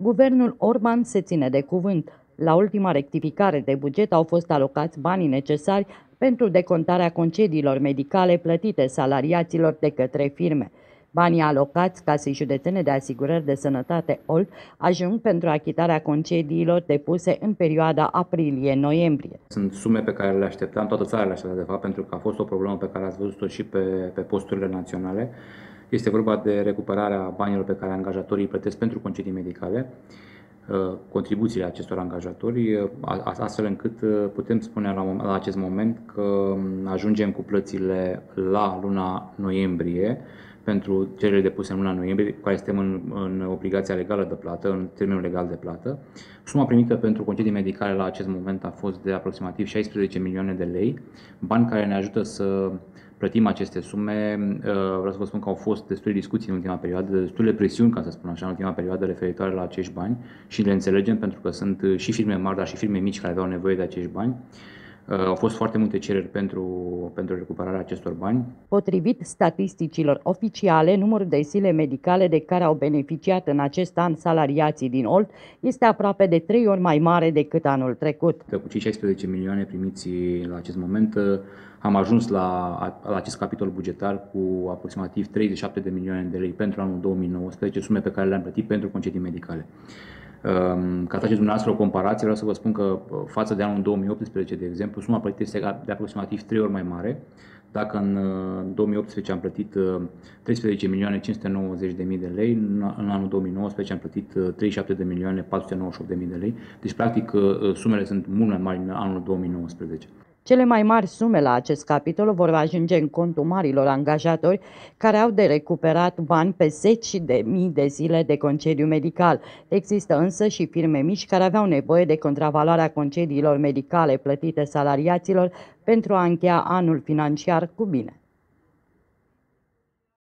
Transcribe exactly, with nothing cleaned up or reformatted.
Guvernul Orban se ține de cuvânt. La ultima rectificare de buget au fost alocați banii necesari pentru decontarea concediilor medicale plătite salariaților de către firme. Banii alocați Casei Județene de Asigurări de Sănătate Olt ajung pentru achitarea concediilor depuse în perioada aprilie-noiembrie. Sunt sume pe care le așteptam, toată țara le aștepta de fapt, pentru că a fost o problemă pe care ați văzut-o și pe, pe posturile naționale. Este vorba de recuperarea banilor pe care angajatorii îi plătesc pentru concedii medicale, contribuțiile acestor angajatori, astfel încât putem spune la acest moment că ajungem cu plățile la luna noiembrie pentru cererile depuse în luna noiembrie, cu care suntem în, în obligația legală de plată, în termenul legal de plată. Suma primită pentru concedii medicale la acest moment a fost de aproximativ șaisprezece milioane de lei, bani care ne ajută să plătim aceste sume. Vreau să vă spun că au fost destule discuții în ultima perioadă, destule presiuni, ca să spun așa, în ultima perioadă referitoare la acești bani și le înțelegem pentru că sunt și firme mari, dar și firme mici care aveau nevoie de acești bani. Au fost foarte multe cereri pentru, pentru recuperarea acestor bani. Potrivit statisticilor oficiale, numărul de zile medicale de care au beneficiat în acest an salariații din Olt este aproape de trei ori mai mare decât anul trecut. Cu cei șaisprezece milioane primiți la acest moment, am ajuns la, la acest capitol bugetar cu aproximativ treizeci și șapte de milioane de lei pentru anul două mii nouăsprezece, sume pe care le-am plătit pentru concedii medicale. Ca să faceți dumneavoastră o comparație, vreau să vă spun că față de anul două mii optsprezece, de exemplu, suma plătită este de aproximativ trei ori mai mare. Dacă în două mii optsprezece am plătit treisprezece milioane cinci sute nouăzeci de mii de lei, în anul două mii nouăsprezece am plătit treizeci și șapte de milioane patru sute nouăzeci și opt de mii de lei. Deci, practic, sumele sunt mult mai mari în anul două mii nouăsprezece. Cele mai mari sume la acest capitol vor ajunge în contul marilor angajatori care au de recuperat bani pe zeci de mii de zile de concediu medical. Există însă și firme mici care aveau nevoie de contravaloarea concediilor medicale plătite salariaților pentru a încheia anul financiar cu bine.